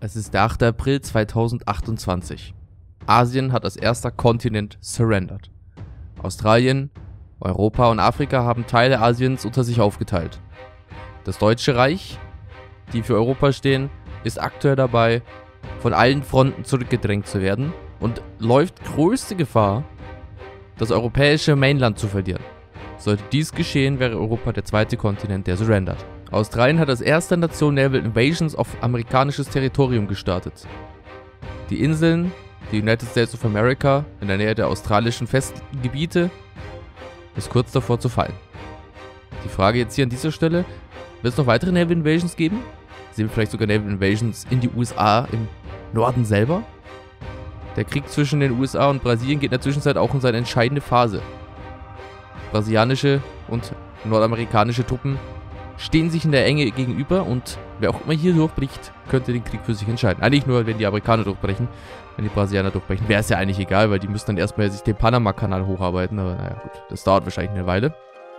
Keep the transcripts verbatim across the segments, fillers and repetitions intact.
Es ist der achte April zweitausendachtundzwanzig. Asien hat als erster Kontinent surrendered. Australien, Europa und Afrika haben Teile Asiens unter sich aufgeteilt. Das Deutsche Reich, die für Europa stehen, ist aktuell dabei, von allen Fronten zurückgedrängt zu werden und läuft größte Gefahr, das europäische Mainland zu verlieren. Sollte dies geschehen, wäre Europa der zweite Kontinent, der surrendert. Australien hat als erste Nation Naval Invasions auf amerikanisches Territorium gestartet. Die Inseln, die United States of America, in der Nähe der australischen Festgebiete, ist kurz davor zu fallen. Die Frage jetzt hier an dieser Stelle, wird es noch weitere Naval Invasions geben? Sehen wir vielleicht sogar Naval Invasions in die U S A im Norden selber? Der Krieg zwischen den U S A und Brasilien geht in der Zwischenzeit auch in seine entscheidende Phase. Brasilianische und nordamerikanische Truppen stehen sich in der Enge gegenüber und wer auch immer hier durchbricht, könnte den Krieg für sich entscheiden. Eigentlich nur, wenn die Amerikaner durchbrechen. Wenn die Brasilianer durchbrechen, wäre es ja eigentlich egal, weil die müssen dann erstmal sich den Panama-Kanal hocharbeiten. Aber naja, gut, das dauert wahrscheinlich eine Weile.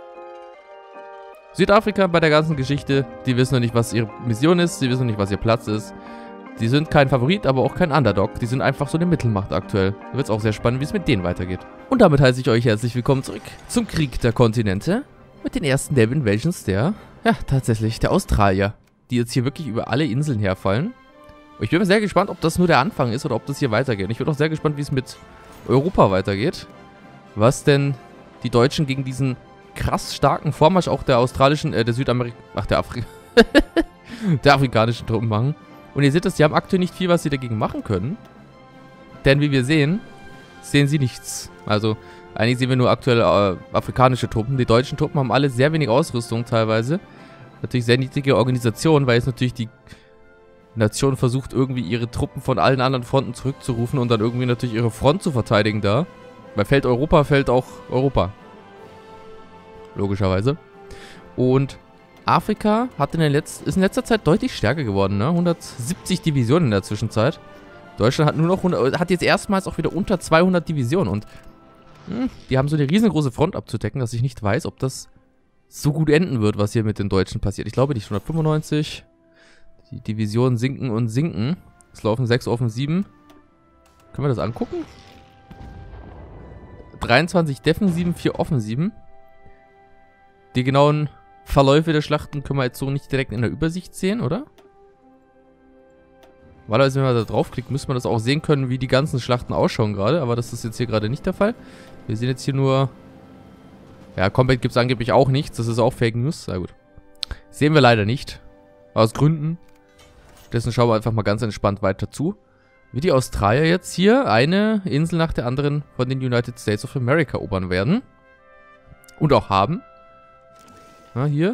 Südafrika bei der ganzen Geschichte, die wissen noch nicht, was ihre Mission ist, die wissen noch nicht, was ihr Platz ist. Die sind kein Favorit, aber auch kein Underdog. Die sind einfach so eine Mittelmacht aktuell. Da wird es auch sehr spannend, wie es mit denen weitergeht. Und damit heiße ich euch herzlich willkommen zurück zum Krieg der Kontinente. Mit den ersten Naval Invasions der, ja, tatsächlich, der Australier. Die jetzt hier wirklich über alle Inseln herfallen. Und ich bin mir sehr gespannt, ob das nur der Anfang ist oder ob das hier weitergeht. Ich bin auch sehr gespannt, wie es mit Europa weitergeht. Was denn die Deutschen gegen diesen krass starken Vormarsch auch der australischen, äh, der Südamerik... Ach, der Afri... der afrikanischen Truppen machen. Und ihr seht das, die haben aktuell nicht viel, was sie dagegen machen können. Denn wie wir sehen, sehen sie nichts. Also, eigentlich sehen wir nur aktuell äh, afrikanische Truppen. Die deutschen Truppen haben alle sehr wenig Ausrüstung teilweise. Natürlich sehr niedrige Organisation, weil jetzt natürlich die Nation versucht, irgendwie ihre Truppen von allen anderen Fronten zurückzurufen und dann irgendwie natürlich ihre Front zu verteidigen da. Weil fällt Europa, fällt auch Europa. Logischerweise. Und Afrika hat in der Letz- ist in letzter Zeit deutlich stärker geworden, ne? hundertsiebzig Divisionen in der Zwischenzeit. Deutschland hat nur noch hundert, hat jetzt erstmals auch wieder unter zweihundert Divisionen und mh, die haben so eine riesengroße Front abzudecken, dass ich nicht weiß, ob das so gut enden wird, was hier mit den Deutschen passiert. Ich glaube nicht, hundertfünfundneunzig. Die Divisionen sinken und sinken. Es laufen sechs Offensiven. Können wir das angucken? dreiundzwanzig Defensiven, vier Offensiven. Die genauen Verläufe der Schlachten können wir jetzt so nicht direkt in der Übersicht sehen, oder? Normalerweise, wenn man da draufklickt, müsste man das auch sehen können, wie die ganzen Schlachten ausschauen gerade. Aber das ist jetzt hier gerade nicht der Fall. Wir sehen jetzt hier nur... Ja, Combat gibt es angeblich auch nichts. Das ist auch Fake News. Na gut. Sehen wir leider nicht. Aus Gründen. Dessen schauen wir einfach mal ganz entspannt weiter zu. Wie die Australier jetzt hier eine Insel nach der anderen von den United States of America erobern werden. Und auch haben. Na, hier.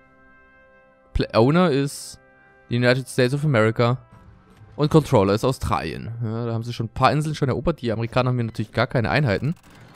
Owner ist die United States of America. Und Controller ist Australien. Ja, da haben sie schon ein paar Inseln schon erobert. Die Amerikaner haben hier natürlich gar keine Einheiten.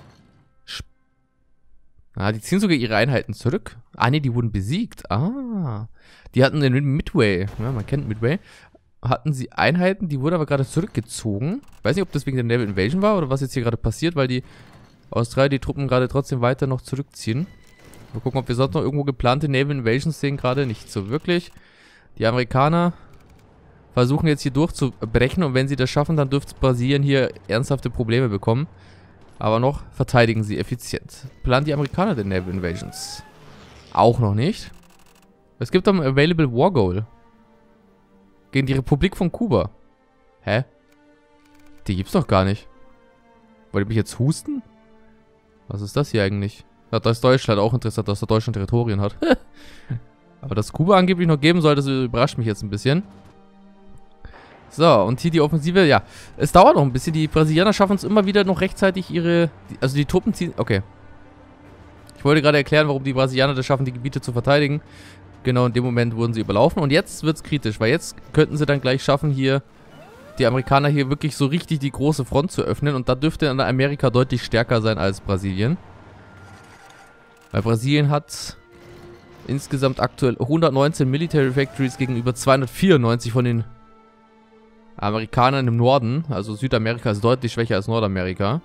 Ah, die ziehen sogar ihre Einheiten zurück. Ah, ne, die wurden besiegt. Ah. Die hatten in Midway, ja, man kennt Midway, hatten sie Einheiten, die wurden aber gerade zurückgezogen. Ich weiß nicht, ob das wegen der Naval Invasion war oder was jetzt hier gerade passiert, weil die Australier die Truppen gerade trotzdem weiter noch zurückziehen. Mal gucken, ob wir sonst noch irgendwo geplante Naval Invasions sehen. Gerade nicht so wirklich. Die Amerikaner versuchen jetzt hier durchzubrechen und wenn sie das schaffen, dann dürfte Brasilien hier ernsthafte Probleme bekommen. Aber noch verteidigen sie effizient. Planen die Amerikaner den Naval Invasions? Auch noch nicht. Es gibt am Available War Goal. Gegen die Republik von Kuba. Hä? Die gibt's doch gar nicht. Wollt ihr mich jetzt husten? Was ist das hier eigentlich? Ja, da ist Deutschland auch interessant, dass da Deutschland Territorien hat. Aber dass Kuba angeblich noch geben soll, das überrascht mich jetzt ein bisschen. So, und hier die Offensive, ja. Es dauert noch ein bisschen. Die Brasilianer schaffen es immer wieder noch rechtzeitig ihre... Also die Truppen ziehen... Okay. Ich wollte gerade erklären, warum die Brasilianer das schaffen, die Gebiete zu verteidigen. Genau in dem Moment wurden sie überlaufen. Und jetzt wird es kritisch, weil jetzt könnten sie dann gleich schaffen, hier die Amerikaner hier wirklich so richtig die große Front zu öffnen. Und da dürfte dann Amerika deutlich stärker sein als Brasilien. Weil Brasilien hat insgesamt aktuell hundertneunzehn Military Factories gegenüber zweihundertvierundneunzig von den Amerikanern im Norden. Also Südamerika ist deutlich schwächer als Nordamerika.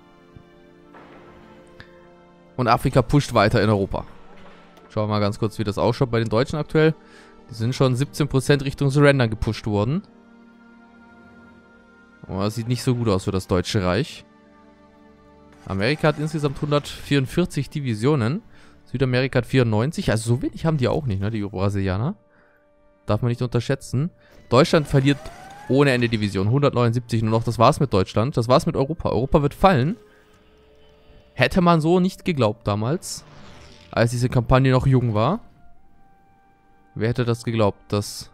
Und Afrika pusht weiter in Europa. Schauen wir mal ganz kurz, wie das ausschaut bei den Deutschen aktuell. Die sind schon siebzehn Prozent Richtung Surrender gepusht worden. Oh, das sieht nicht so gut aus für das Deutsche Reich. Amerika hat insgesamt hundertvierundvierzig Divisionen. Südamerika hat vierundneunzig. Also so wenig haben die auch nicht, ne? Die Brasilianer. Darf man nicht unterschätzen. Deutschland verliert ohne Ende Division. hundertneunundsiebzig nur noch. Das war's mit Deutschland. Das war's mit Europa. Europa wird fallen. Hätte man so nicht geglaubt damals. Als diese Kampagne noch jung war. Wer hätte das geglaubt, dass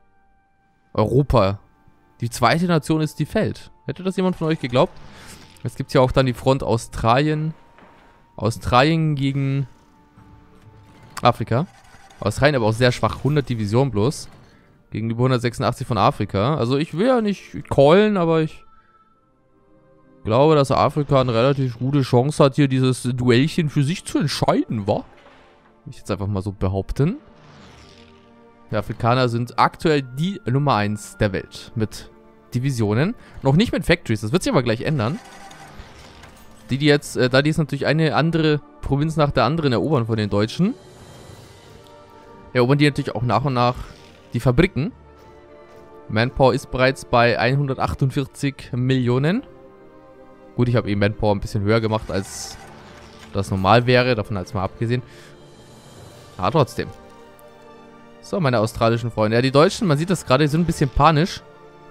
Europa die zweite Nation ist, die fällt? Hätte das jemand von euch geglaubt? Jetzt gibt es ja auch dann die Front Australien. Australien gegen Afrika. Australien aber auch sehr schwach. hundert Divisionen bloß. Gegenüber hundertsechsundachtzig von Afrika. Also ich will ja nicht callen, aber ich glaube, dass Afrika eine relativ gute Chance hat, hier dieses Duellchen für sich zu entscheiden, wa? Will ich jetzt einfach mal so behaupten. Die Afrikaner sind aktuell die Nummer eins der Welt mit Divisionen. Noch nicht mit Factories, das wird sich aber gleich ändern. Die, die jetzt, äh, da die jetzt natürlich eine andere Provinz nach der anderen erobern von den Deutschen, erobern die natürlich auch nach und nach die Fabriken. Manpower ist bereits bei hundertachtundvierzig Millionen. Gut, ich habe eben Manpower ein bisschen höher gemacht, als das normal wäre, davon als mal abgesehen. Aber trotzdem. So, meine australischen Freunde. Ja, die Deutschen, man sieht das gerade, die sind ein bisschen panisch.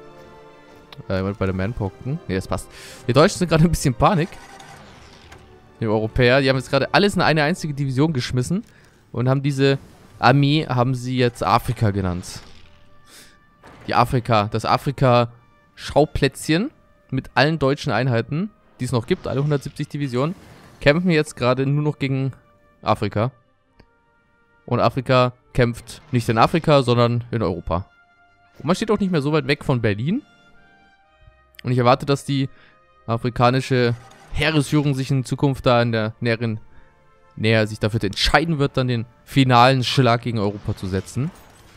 Äh, bei der Manpower gucken. Ne, das passt. Die Deutschen sind gerade ein bisschen Panik. Die Europäer, die haben jetzt gerade alles in eine einzige Division geschmissen. Und haben diese Armee, haben sie jetzt Afrika genannt. Die Afrika, das Afrika-Schauplätzchen mit allen deutschen Einheiten, die es noch gibt, alle hundertsiebzig Divisionen, kämpfen jetzt gerade nur noch gegen Afrika. Und Afrika kämpft nicht in Afrika, sondern in Europa. Und man steht auch nicht mehr so weit weg von Berlin. Und ich erwarte, dass die afrikanische Heeresführung sich in Zukunft da in der näheren Nähe sich dafür entscheiden wird, dann den finalen Schlag gegen Europa zu setzen.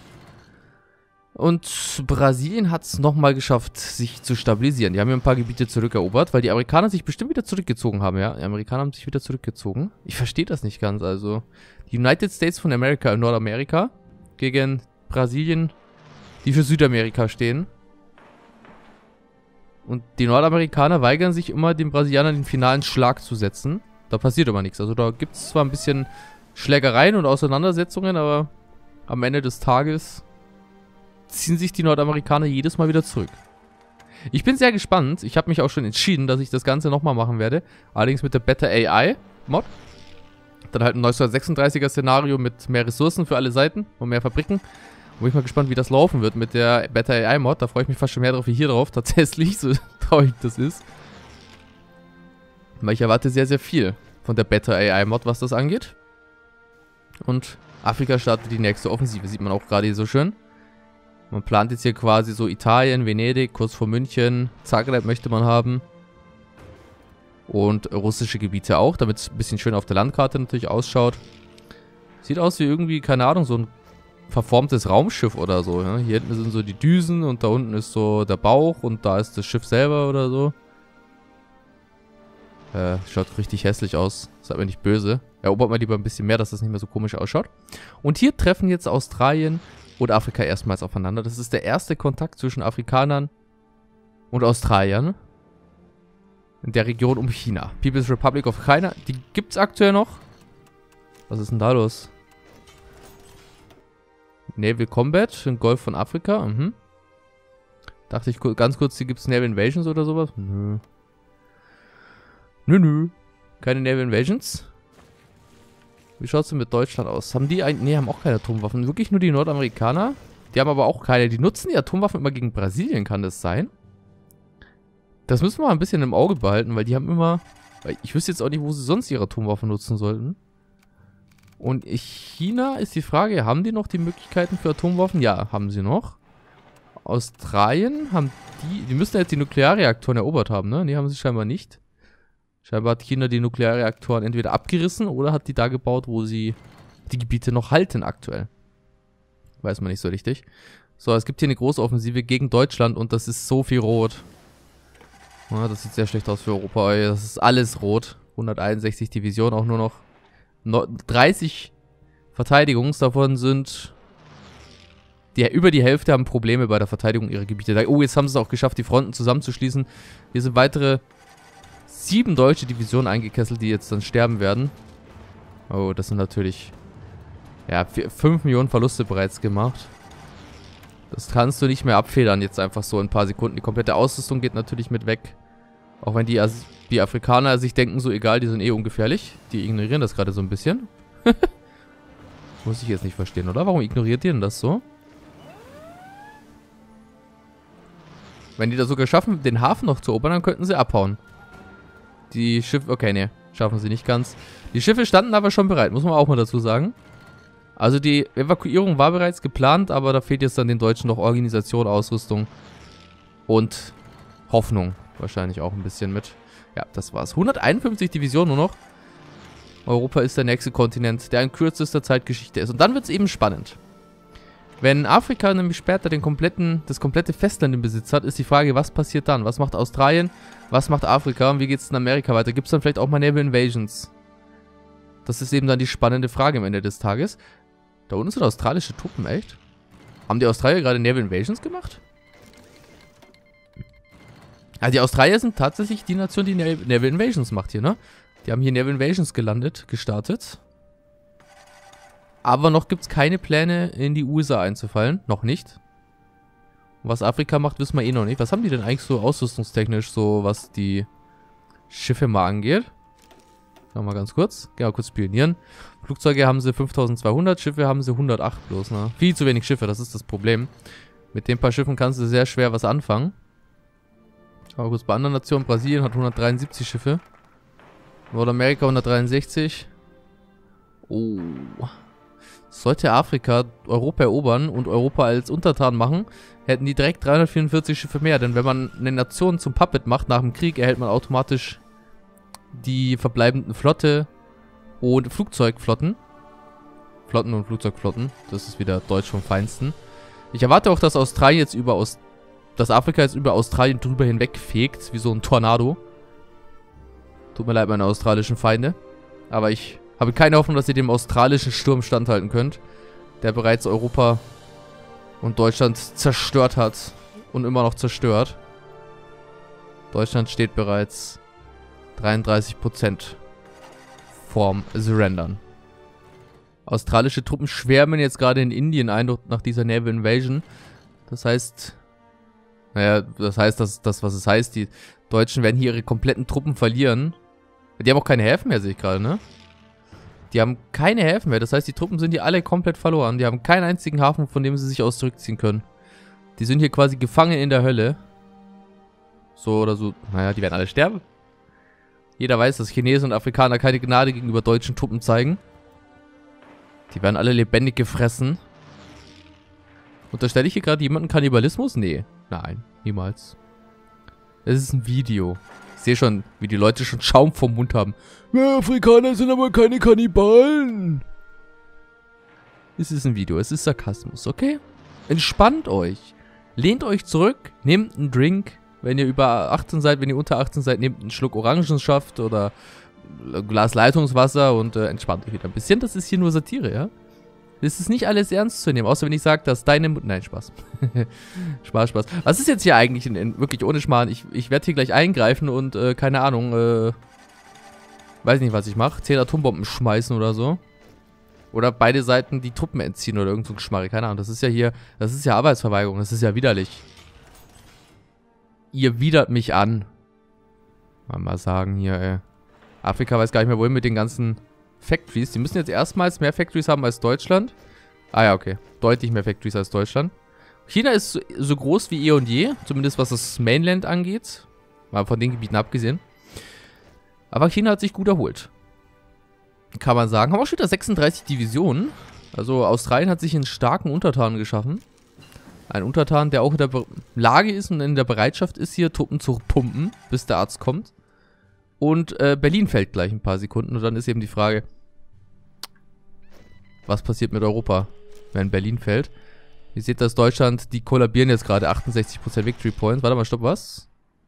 Und Brasilien hat es nochmal geschafft, sich zu stabilisieren. Die haben ja ein paar Gebiete zurückerobert, weil die Amerikaner sich bestimmt wieder zurückgezogen haben, ja. Die Amerikaner haben sich wieder zurückgezogen. Ich verstehe das nicht ganz, also. Die United States von America in Nordamerika gegen Brasilien, die für Südamerika stehen. Und die Nordamerikaner weigern sich immer, den Brasilianern den finalen Schlag zu setzen. Da passiert aber nichts. Also da gibt es zwar ein bisschen Schlägereien und Auseinandersetzungen, aber am Ende des Tages ziehen sich die Nordamerikaner jedes Mal wieder zurück. Ich bin sehr gespannt. Ich habe mich auch schon entschieden, dass ich das Ganze nochmal machen werde. Allerdings mit der Better A I-Mod. Dann halt ein neunzehnhundertsechsunddreißiger Szenario mit mehr Ressourcen für alle Seiten und mehr Fabriken. Bin ich mal gespannt, wie das laufen wird mit der Better A I-Mod. Da freue ich mich fast schon mehr drauf wie hier drauf. Tatsächlich, so traurig das ist. Weil ich erwarte sehr, sehr viel von der Better A I-Mod, was das angeht. Und Afrika startet die nächste Offensive. Sieht man auch gerade hier so schön. Man plant jetzt hier quasi so Italien, Venedig, kurz vor München. Zagreb möchte man haben. Und russische Gebiete auch, damit es ein bisschen schön auf der Landkarte natürlich ausschaut. Sieht aus wie irgendwie, keine Ahnung, so ein verformtes Raumschiff oder so. Ja? Hier hinten sind so die Düsen und da unten ist so der Bauch und da ist das Schiff selber oder so. Äh, schaut richtig hässlich aus. Seid mir nicht böse. Erobert mal lieber ein bisschen mehr, dass das nicht mehr so komisch ausschaut. Und hier treffen jetzt Australien und Afrika erstmals aufeinander. Das ist der erste Kontakt zwischen Afrikanern und Australiern. In der Region um China. People's Republic of China. Die gibt's aktuell noch. Was ist denn da los? Naval Combat im Golf von Afrika. Mhm. Dachte ich ganz kurz, hier gibt's Naval Invasions oder sowas. Nö. Nö, nö. Keine Naval Invasions. Wie schaut's denn mit Deutschland aus? Haben die ein... Ne, haben auch keine Atomwaffen. Wirklich nur die Nordamerikaner? Die haben aber auch keine. Die nutzen die Atomwaffen immer gegen Brasilien, kann das sein? Das müssen wir mal ein bisschen im Auge behalten, weil die haben immer... Ich wüsste jetzt auch nicht, wo sie sonst ihre Atomwaffen nutzen sollten. Und China ist die Frage, haben die noch die Möglichkeiten für Atomwaffen? Ja, haben sie noch. Australien haben die... Die müssten jetzt die Nuklearreaktoren erobert haben, ne? Ne, haben sie scheinbar nicht. Scheinbar hat China die Nuklearreaktoren entweder abgerissen oder hat die da gebaut, wo sie die Gebiete noch halten aktuell. Weiß man nicht so richtig. So, es gibt hier eine große Offensive gegen Deutschland und das ist so viel rot. Ja, das sieht sehr schlecht aus für Europa. Das ist alles rot. hunderteinundsechzig Divisionen, auch nur noch dreißig Verteidigungs. Davon sind Die, über die Hälfte haben Probleme bei der Verteidigung ihrer Gebiete. Oh, jetzt haben sie es auch geschafft, die Fronten zusammenzuschließen. Hier sind weitere sieben deutsche Divisionen eingekesselt, die jetzt dann sterben werden. Oh, das sind natürlich... Ja, fünf Millionen Verluste bereits gemacht. Das kannst du nicht mehr abfedern jetzt einfach so in ein paar Sekunden. Die komplette Ausrüstung geht natürlich mit weg. Auch wenn die, As die Afrikaner sich denken, so egal, die sind eh ungefährlich. Die ignorieren das gerade so ein bisschen. Muss ich jetzt nicht verstehen, oder? Warum ignoriert ihr denn das so? Wenn die da sogar schaffen, den Hafen noch zu erobern, dann könnten sie abhauen. Die Schiffe... Okay, ne. Schaffen sie nicht ganz. Die Schiffe standen aber schon bereit, muss man auch mal dazu sagen. Also die Evakuierung war bereits geplant, aber da fehlt jetzt dann den Deutschen noch Organisation, Ausrüstung und Hoffnung wahrscheinlich auch ein bisschen mit. Ja, das war's. hunderteinundfünfzig Divisionen nur noch. Europa ist der nächste Kontinent, der in kürzester Zeit Geschichte ist. Und dann wird's eben spannend. Wenn Afrika nämlich später den kompletten, das komplette Festland im Besitz hat, ist die Frage, was passiert dann? Was macht Australien? Was macht Afrika? Und wie geht es in Amerika weiter? Gibt es dann vielleicht auch mal Naval Invasions? Das ist eben dann die spannende Frage am Ende des Tages. Da unten sind australische Truppen, echt? Haben die Australier gerade Naval Invasions gemacht? Ja, die Australier sind tatsächlich die Nation, die Naval Invasions macht hier, ne? Die haben hier Naval Invasions gelandet, gestartet. Aber noch gibt es keine Pläne, in die U S A einzufallen. Noch nicht. Und was Afrika macht, wissen wir eh noch nicht. Was haben die denn eigentlich so ausrüstungstechnisch, so was die Schiffe mal angeht? Schauen wir mal ganz kurz. Gehen wir kurz spionieren. Flugzeuge haben sie fünftausendzweihundert, Schiffe haben sie hundertacht bloß, ne? Viel zu wenig Schiffe, das ist das Problem. Mit den paar Schiffen kannst du sehr schwer was anfangen. Aber kurz bei anderen Nationen. Brasilien hat hundertdreiundsiebzig Schiffe. Nordamerika hundertdreiundsechzig. Oh. Sollte Afrika Europa erobern und Europa als Untertan machen, hätten die direkt dreihundertvierundvierzig Schiffe mehr. Denn wenn man eine Nation zum Puppet macht nach dem Krieg, erhält man automatisch die verbleibenden Flotte und Flugzeugflotten. Flotten und Flugzeugflotten. Das ist wieder Deutsch vom Feinsten. Ich erwarte auch, dass Australien jetzt über Aus dass Afrika jetzt über Australien drüber hinweg fegt, wie so ein Tornado. Tut mir leid, meine australischen Feinde. Aber ich habe keine Hoffnung, dass ihr dem australischen Sturm standhalten könnt, der bereits Europa und Deutschland zerstört hat und immer noch zerstört. Deutschland steht bereits dreiunddreißig Prozent vorm Surrendern. Australische Truppen schwärmen jetzt gerade in Indien ein nach dieser Naval Invasion. Das heißt, naja, das heißt, dass das, was es heißt, die Deutschen werden hier ihre kompletten Truppen verlieren. Die haben auch keine Häfen mehr, sehe ich gerade, ne? Die haben keine Häfen mehr. Das heißt, die Truppen sind hier alle komplett verloren. Die haben keinen einzigen Hafen, von dem sie sich aus zurückziehen können. Die sind hier quasi gefangen in der Hölle. So oder so. Naja, die werden alle sterben. Jeder weiß, dass Chinesen und Afrikaner keine Gnade gegenüber deutschen Truppen zeigen. Die werden alle lebendig gefressen. Unterstelle ich hier gerade jemanden Kannibalismus? Nee. Nein, niemals. Es ist ein Video. Ich sehe schon, wie die Leute schon Schaum vom Mund haben. Ja, Afrikaner sind aber keine Kannibalen. Es ist ein Video, es ist Sarkasmus, okay? Entspannt euch. Lehnt euch zurück, nehmt einen Drink. Wenn ihr über achtzehn seid, wenn ihr unter achtzehn seid, nehmt einen Schluck Orangensaft oder ein Glas Leitungswasser und äh, entspannt euch wieder ein bisschen. Das ist hier nur Satire, ja? Es ist nicht alles ernst zu nehmen, außer wenn ich sage, dass deine Mutter... Nein, Spaß. Spaß, Spaß. Was ist jetzt hier eigentlich, in, in, wirklich ohne Schmarrn? Ich, ich werde hier gleich eingreifen und, äh, keine Ahnung, äh... weiß nicht, was ich mache. zehn Atombomben schmeißen oder so. Oder beide Seiten die Truppen entziehen oder irgend so ein Geschmarre. Keine Ahnung, das ist ja hier... Das ist ja Arbeitsverweigerung, das ist ja widerlich. Ihr widert mich an. Mal, mal sagen hier, ey. Afrika weiß gar nicht mehr, wohin mit den ganzen... Factories. Die müssen jetzt erstmals mehr Factories haben als Deutschland. Ah ja, okay. Deutlich mehr Factories als Deutschland. China ist so, so groß wie eh und je. Zumindest was das Mainland angeht. Mal von den Gebieten abgesehen. Aber China hat sich gut erholt. Kann man sagen. Haben auch schon wieder sechsunddreißig Divisionen. Also Australien hat sich einen starken Untertan geschaffen. Ein Untertan, der auch in der Be- Lage ist und in der Bereitschaft ist, hier Truppen zu pumpen, bis der Arzt kommt. Und äh, Berlin fällt gleich ein paar Sekunden. Und dann ist eben die Frage, was passiert mit Europa, wenn Berlin fällt? Ihr seht, dass Deutschland, die kollabieren jetzt gerade achtundsechzig Prozent Victory Points. Warte mal, stopp, was?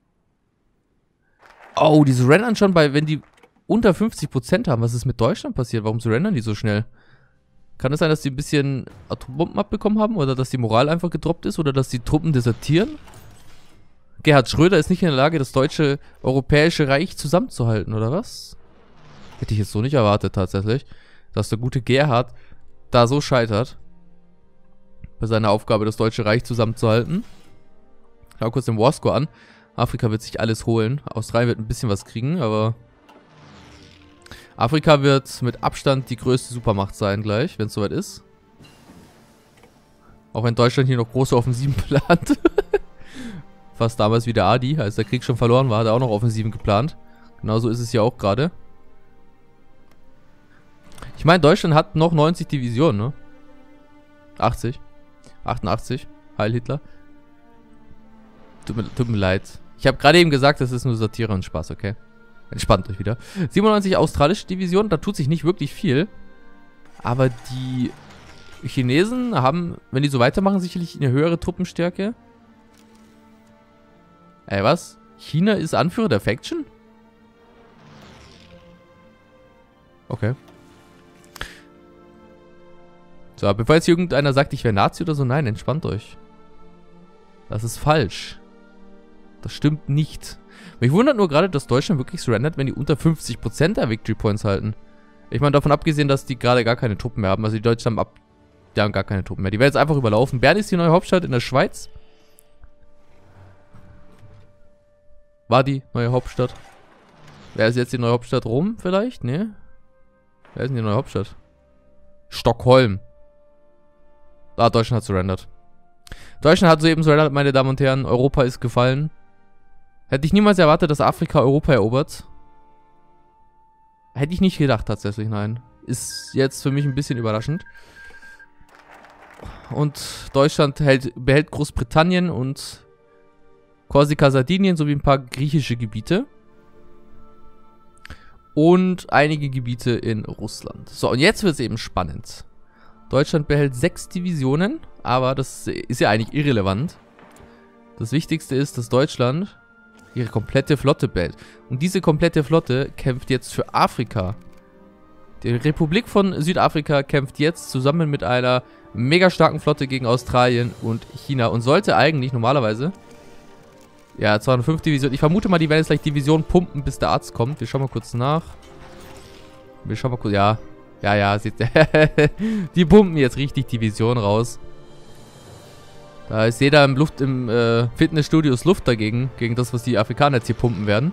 Oh, die surrendern schon bei, wenn die unter fünfzig Prozent haben. Was ist mit Deutschland passiert? Warum surrendern die so schnell? Kann es sein, dass die ein bisschen Atombomben abbekommen haben? Oder dass die Moral einfach gedroppt ist? Oder dass die Truppen desertieren? Gerhard Schröder ist nicht in der Lage, das deutsche Europäische Reich zusammenzuhalten, oder was? Hätte ich jetzt so nicht erwartet, tatsächlich. Dass der gute Gerhard da so scheitert. Bei seiner Aufgabe, das Deutsche Reich zusammenzuhalten. Schau kurz den Warscore an. Afrika wird sich alles holen. Australien wird ein bisschen was kriegen, aber... Afrika wird mit Abstand die größte Supermacht sein gleich, wenn es soweit ist. Auch wenn Deutschland hier noch große Offensiven plant. Fast damals wie der Adi, als der Krieg schon verloren war, hat er auch noch Offensiven geplant. Genauso ist es hier auch gerade. Ich meine, Deutschland hat noch neunzig Divisionen, ne? achtzig. achtundachtzig. Heil Hitler. Tut mir, tut mir leid. Ich habe gerade eben gesagt, das ist nur Satire und Spaß, okay? Entspannt euch wieder. siebenundneunzig australische Division, da tut sich nicht wirklich viel. Aber die Chinesen haben, wenn die so weitermachen, sicherlich eine höhere Truppenstärke. Ey, was? China ist Anführer der Faction? Okay. So, bevor jetzt irgendeiner sagt, ich wäre Nazi oder so, nein, entspannt euch. Das ist falsch. Das stimmt nicht. Mich wundert nur gerade, dass Deutschland wirklich surrendert, wenn die unter fünfzig Prozent der Victory Points halten. Ich meine, davon abgesehen, dass die gerade gar keine Truppen mehr haben. Also die Deutschen haben ab... Die haben gar keine Truppen mehr. Die werden jetzt einfach überlaufen. Bern ist die neue Hauptstadt in der Schweiz. War die neue Hauptstadt. Wer ist jetzt die neue Hauptstadt? Rom vielleicht? Nee. Wer ist denn die neue Hauptstadt? Stockholm. Ah, Deutschland hat surrendert. Deutschland hat soeben surrendert, meine Damen und Herren. Europa ist gefallen. Hätte ich niemals erwartet, dass Afrika Europa erobert. Hätte ich nicht gedacht, tatsächlich, nein. Ist jetzt für mich ein bisschen überraschend. Und Deutschland hält, behält Großbritannien und Korsika, Sardinien sowie ein paar griechische Gebiete. Und einige Gebiete in Russland. So, und jetzt wird es eben spannend. Deutschland behält sechs Divisionen, aber das ist ja eigentlich irrelevant. Das Wichtigste ist, dass Deutschland ihre komplette Flotte behält. Und diese komplette Flotte kämpft jetzt für Afrika. Die Republik von Südafrika kämpft jetzt zusammen mit einer mega starken Flotte gegen Australien und China. Und sollte eigentlich normalerweise... Ja, zweihundertfünf Divisionen. Ich vermute mal, die werden jetzt gleich Divisionen pumpen, bis der Arzt kommt. Wir schauen mal kurz nach. Wir schauen mal kurz... Ja, ja, ja. Seht die pumpen jetzt richtig Divisionen raus. Da ist jeder im, Luft, im äh, Fitnessstudio ist Luft dagegen. Gegen das, was die Afrikaner jetzt hier pumpen werden.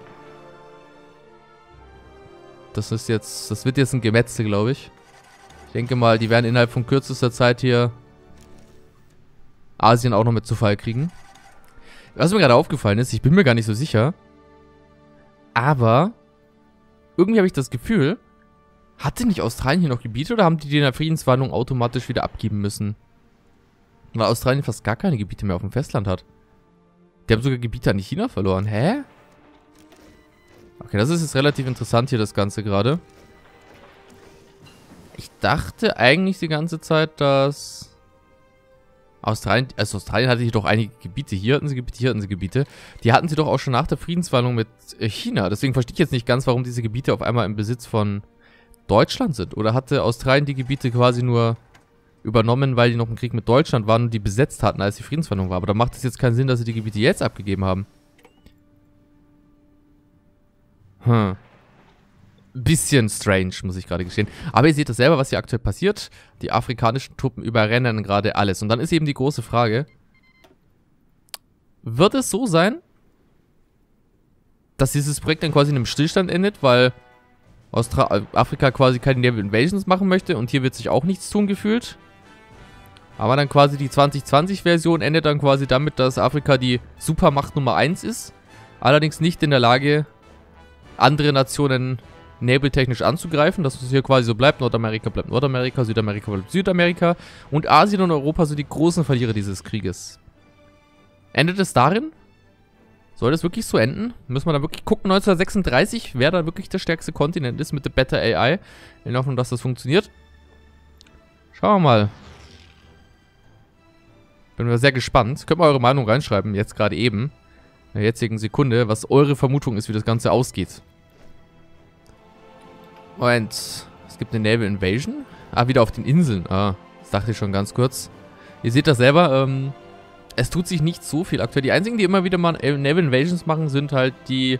Das ist jetzt... Das wird jetzt ein Gemetzel, glaube ich. Ich denke mal, die werden innerhalb von kürzester Zeit hier Asien auch noch mit zu Fall kriegen. Was mir gerade aufgefallen ist, ich bin mir gar nicht so sicher, aber irgendwie habe ich das Gefühl, hatte nicht Australien hier noch Gebiete oder haben die die in der Friedensverhandlung automatisch wieder abgeben müssen? Weil Australien fast gar keine Gebiete mehr auf dem Festland hat. Die haben sogar Gebiete an China verloren. Hä? Okay, das ist jetzt relativ interessant hier, das Ganze gerade. Ich dachte eigentlich die ganze Zeit, dass... Australien, also Australien hatte hier doch einige Gebiete. Hier hatten sie Gebiete, hier hatten sie Gebiete. Die hatten sie doch auch schon nach der Friedensverhandlung mit China. Deswegen verstehe ich jetzt nicht ganz, warum diese Gebiete auf einmal im Besitz von Deutschland sind. Oder hatte Australien die Gebiete quasi nur übernommen, weil die noch im Krieg mit Deutschland waren und die besetzt hatten, als die Friedensverhandlung war. Aber da macht es jetzt keinen Sinn, dass sie die Gebiete jetzt abgegeben haben. Hm. Bisschen strange, muss ich gerade gestehen. Aber ihr seht das selber, was hier aktuell passiert. Die afrikanischen Truppen überrennen gerade alles. Und dann ist eben die große Frage, wird es so sein, dass dieses Projekt dann quasi in einem Stillstand endet, weil Austra Afrika quasi keine Naval Invasions machen möchte und hier wird sich auch nichts tun gefühlt? Aber dann quasi die zwanzig zwanzig Version endet dann quasi damit, dass Afrika die Supermacht Nummer eins ist, allerdings nicht in der Lage, andere Nationen naval-technisch anzugreifen, dass es hier quasi so bleibt. Nordamerika bleibt Nordamerika, Südamerika bleibt Südamerika und Asien und Europa sind die großen Verlierer dieses Krieges. Endet es darin? Soll das wirklich so enden? Müssen wir da wirklich gucken, neunzehnhundertsechsunddreißig, wer da wirklich der stärkste Kontinent ist mit der Better A I. In Hoffnung, dass das funktioniert. Schauen wir mal. Bin mir sehr gespannt. Könnt mal eure Meinung reinschreiben, jetzt gerade eben, in der jetzigen Sekunde, was eure Vermutung ist, wie das Ganze ausgeht. Moment, es gibt eine Naval Invasion. Ah, wieder auf den Inseln. Ah, das dachte ich schon ganz kurz. Ihr seht das selber, ähm, es tut sich nicht so viel aktuell. Die einzigen, die immer wieder mal Naval Invasions machen, sind halt die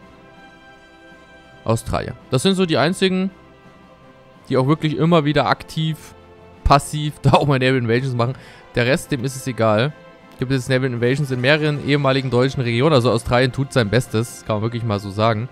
Australier. Das sind so die einzigen, die auch wirklich immer wieder aktiv, passiv da auch mal Naval Invasions machen. Der Rest, dem ist es egal. Gibt es Naval Invasions in mehreren ehemaligen deutschen Regionen. Also Australien tut sein Bestes, kann man wirklich mal so sagen.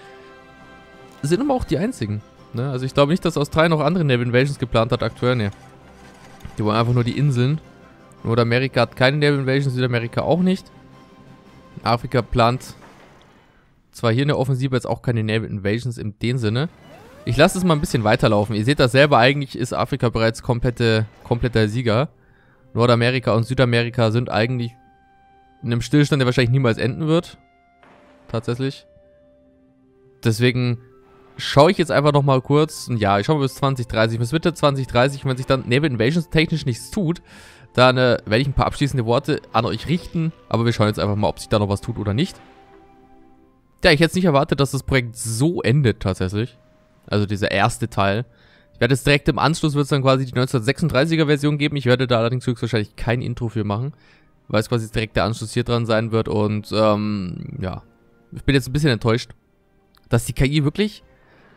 Sind aber auch die einzigen. Ne? Also ich glaube nicht, dass Australien noch andere Naval Invasions geplant hat aktuell. Ne. Die wollen einfach nur die Inseln. Nordamerika hat keine Naval Invasions, Südamerika auch nicht. Afrika plant zwar hier eine Offensive, jetzt auch keine Naval Invasions in dem Sinne. Ich lasse es mal ein bisschen weiterlaufen. Ihr seht das selber, eigentlich ist Afrika bereits komplette, kompletter Sieger. Nordamerika und Südamerika sind eigentlich in einem Stillstand, der wahrscheinlich niemals enden wird. Tatsächlich. Deswegen schaue ich jetzt einfach nochmal kurz. Ja, ich schaue mal bis zwanzig dreißig. Bis Mitte zwanzig dreißig, wenn sich dann Naval Invasions technisch nichts tut, dann äh, werde ich ein paar abschließende Worte an euch richten. Aber wir schauen jetzt einfach mal, ob sich da noch was tut oder nicht. Ja, ich hätte es nicht erwartet, dass das Projekt so endet tatsächlich. Also dieser erste Teil. Ich werde jetzt direkt im Anschluss, wird es dann quasi die neunzehnhundertsechsunddreißiger Version geben. Ich werde da allerdings höchstwahrscheinlich kein Intro für machen, weil es quasi direkt der Anschluss hier dran sein wird. Und ähm, ja, ich bin jetzt ein bisschen enttäuscht, dass die K I wirklich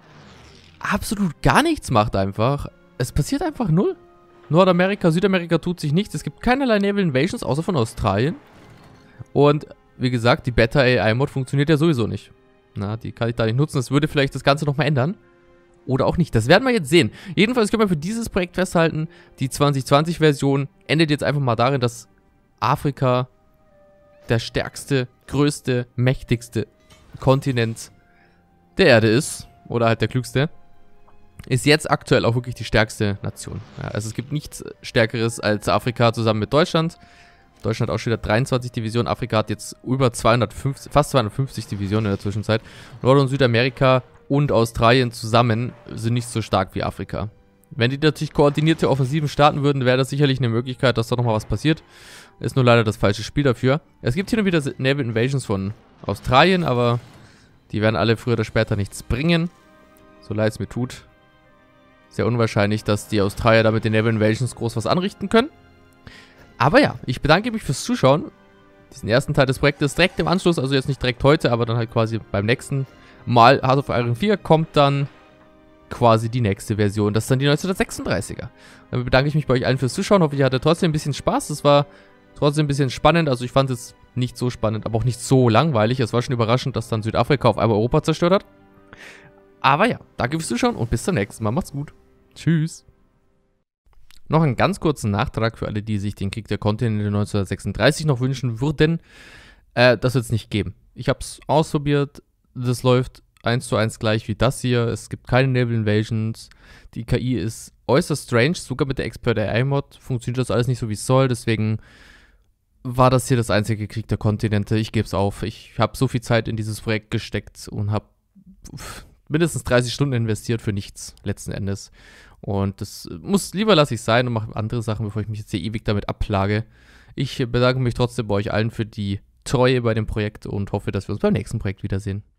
absolut gar nichts macht einfach. Es passiert einfach null. Nordamerika, Südamerika tut sich nichts. Es gibt keinerlei Naval Invasions, außer von Australien. Und wie gesagt, die Beta A I-Mod funktioniert ja sowieso nicht. Na, die kann ich da nicht nutzen. Das würde vielleicht das Ganze nochmal ändern. Oder auch nicht. Das werden wir jetzt sehen. Jedenfalls können wir für dieses Projekt festhalten, die zwanzig zwanzig Version endet jetzt einfach mal darin, dass Afrika der stärkste, größte, mächtigste Kontinent der Erde ist. Oder halt der klügste. Ist jetzt aktuell auch wirklich die stärkste Nation. Ja, also es gibt nichts Stärkeres als Afrika zusammen mit Deutschland. Deutschland hat auch schon wieder dreiundzwanzig Divisionen. Afrika hat jetzt über zweihundertfünfzig, fast zweihundertfünfzig Divisionen in der Zwischenzeit. Nord- und Südamerika und Australien zusammen sind nicht so stark wie Afrika. Wenn die natürlich koordinierte Offensiven starten würden, wäre das sicherlich eine Möglichkeit, dass da nochmal was passiert. Ist nur leider das falsche Spiel dafür. Es gibt hier nur wieder Naval Invasions von Australien, aber die werden alle früher oder später nichts bringen. So leid es mir tut. Sehr unwahrscheinlich, dass die Australier da mit den Naval Invasions groß was anrichten können. Aber ja, ich bedanke mich fürs Zuschauen. Diesen ersten Teil des Projektes direkt im Anschluss, also jetzt nicht direkt heute, aber dann halt quasi beim nächsten Mal Hearts of Iron vier kommt dann quasi die nächste Version. Das ist dann die neunzehnhundertsechsunddreißiger. Damit bedanke ich mich bei euch allen fürs Zuschauen. Hoffe, ihr hattet trotzdem ein bisschen Spaß. Es war trotzdem ein bisschen spannend. Also ich fand es nicht so spannend, aber auch nicht so langweilig. Es war schon überraschend, dass dann Südafrika auf einmal Europa zerstört hat. Aber ja, danke fürs Zuschauen und bis zum nächsten Mal. Macht's gut. Tschüss. Noch einen ganz kurzen Nachtrag für alle, die sich den Krieg der Kontinente neunzehnhundertsechsunddreißig noch wünschen würden. Äh, das wird es nicht geben. Ich habe es ausprobiert. Das läuft eins zu eins gleich wie das hier. Es gibt keine Naval Invasions. Die K I ist äußerst strange. Sogar mit der Expert A I-Mod funktioniert das alles nicht so, wie es soll. Deswegen war das hier das einzige Krieg der Kontinente. Ich gebe es auf. Ich habe so viel Zeit in dieses Projekt gesteckt und habe mindestens dreißig Stunden investiert für nichts, letzten Endes. Und das muss, lieber lasse ich sein und mache andere Sachen, bevor ich mich jetzt hier ewig damit abplage. Ich bedanke mich trotzdem bei euch allen für die Treue bei dem Projekt und hoffe, dass wir uns beim nächsten Projekt wiedersehen.